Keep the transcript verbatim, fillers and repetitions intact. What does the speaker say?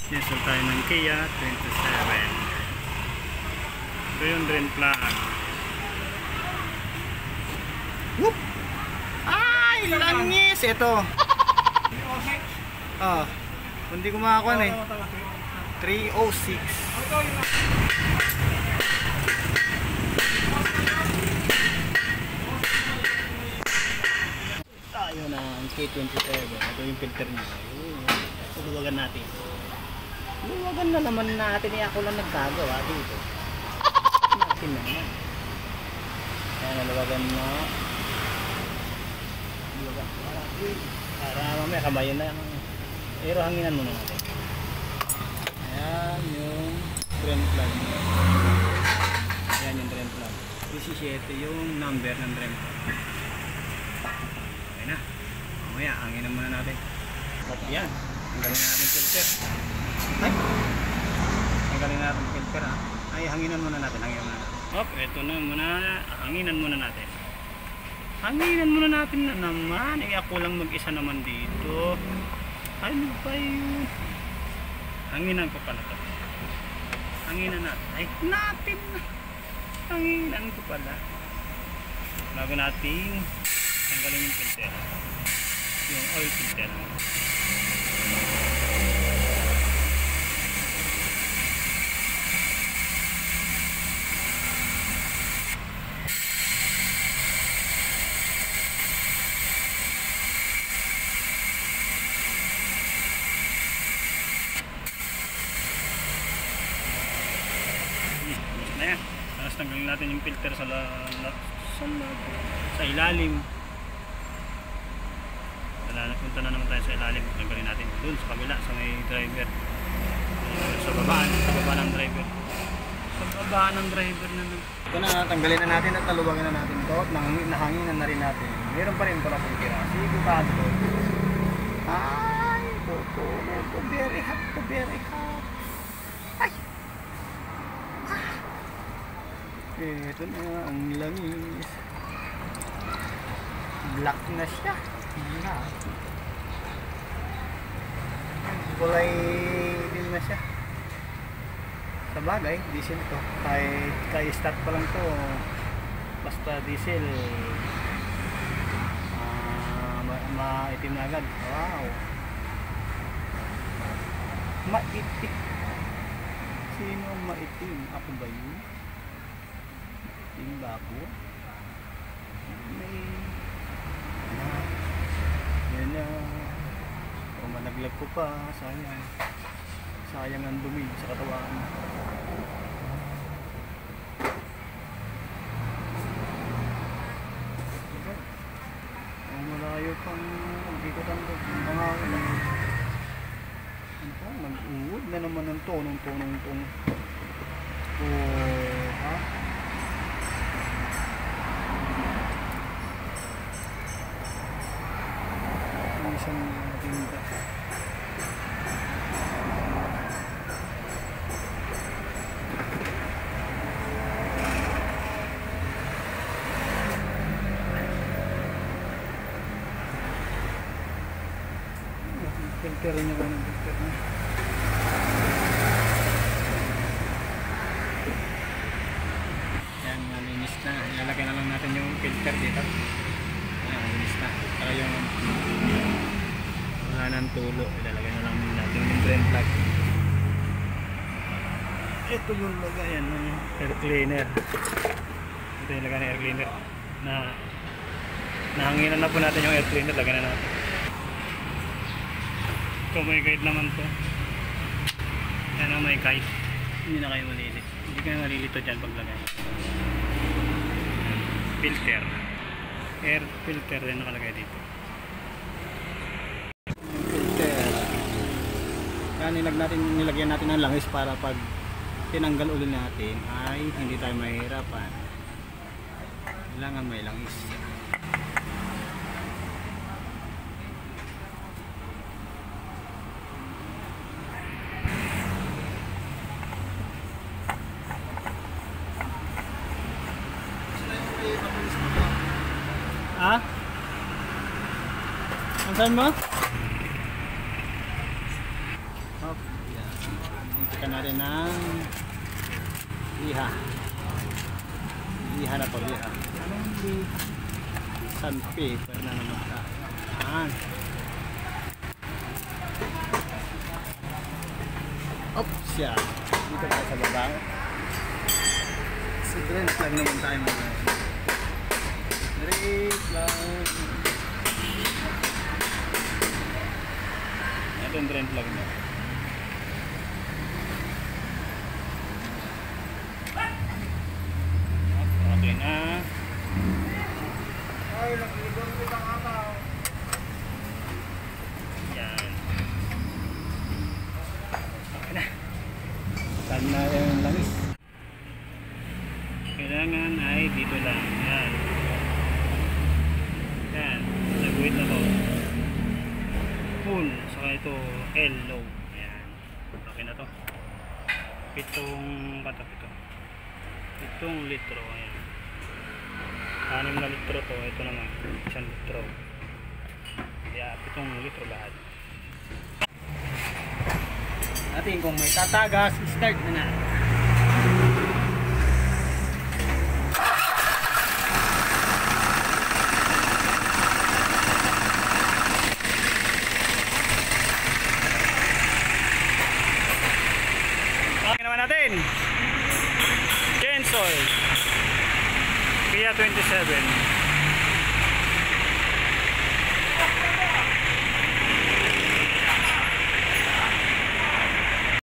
Nesol tayo ng Kia twenty-seven. Ito yung drain plug. Whoop! Ay! Langis! Ito! Ah, hindi ko makakuha na eh. three oh six. Tayo ng K twenty-seven. Ito yung filter niya. Luwagan natin. Luwagan na naman natin. Eh, ako lang nagkagawa dito. Natin naman. Kaya naluwagan na. Luwagan. Para mamaya kamayan na. Pero hanginan muna natin. Ayan yung drain plug. Ayan yung drain plug. seventy-seven yung number ng drain plug. Okay na. Mamaya hanginan muna natin. Ayan. Tanggalin natin filter. Ay! Tanggalin natin filter ha. Ay, hanginan muna natin. Hanginan muna natin. Hop, eto na muna. Hanginan muna natin. Hanginan muna natin na naman. Eh, ako lang mag-isa naman dito. Ano ba yun? Hanginan ko pala ito. Hanginan natin. Ay, natin na. Hanginan ko pala. Bago natin tanggalin yung filter. Yung oil filter. Ayan, tapos tanggalin natin yung filter sa, la, la, sa, la, sa ilalim. Punta na naman tayo sa ilalim. Tanggalin natin dun sa kabila, sa may driver. Uh, sa babaan, sa baba ng driver. Sa baba ng driver na nun. Ito na, tanggalin na natin at taluwagin na natin ito. Nahanginan na rin natin. Meron pa rin pala kung kira. Sigurado ko. Ay, ito, ito, very hot, ito, very hot. Ay! Ito na ang langis. Black na siya. Black. Kulay din na siya. Sa bagay, diesel to. Kahit kay start pa lang to. Basta diesel. Uh, maitim na agad. Wow. Maitim. Sino maitim? Ako ba yun? Yung bako may yan na o managlag ko pa, sayang sayang ang dumi sa katawan. o malayo pang magkikutan ko mga ano mag-uod na naman ng tonong tonong tong o ha isang tinda. Filter niya ba ng filter niya? Yan, malinis na. Ilalagay na lang natin yung filter dito. Yan, malinis na. Para yung wala ng tulo, ilalagay na lang natin yung drain plug. Ito yung lagayan ng air cleaner. Ito yung lagayan ng air cleaner na nahanginan na po natin yung air cleaner. Lagyan na natin. Ito may guide naman to. Yan ang may guide. Hindi na kayo malilit. Hindi kayo malilito dyan paglagay. Filter. Air filter din nakalagay dito. Nilag natin, nilagyan natin ng langis para pag tinanggal ulit natin ay hindi tayo mahihirapan. Kailangan may langis. Ha? Ang saan mo? Oh. Yan. Hintikan natin ng liha. Liha na to, liha. Anong liha? Sandpaper na naman tayo. Yan. Oops, yan. Dito tayo sa baba. Si drench lang naman tayo mga. Drench lang. Ito yung drench lang na. Okay na. Ay, nag-ibon ko lang ako. Yan. Okay na. Saan na yung langis? Kailangan ay dito lang. Yan. Yan. Nag-wait na to. Full. Saka ito L low. Yan. Okay na to. Pitong katak ito. Pitong litro. Ayan. Anim na litro to. Ito naman. Isang litro. Kaya pitong litro lahat. Natin kung may tatagas, start na na. Okay naman natin. Gensoil Kia twenty-seven.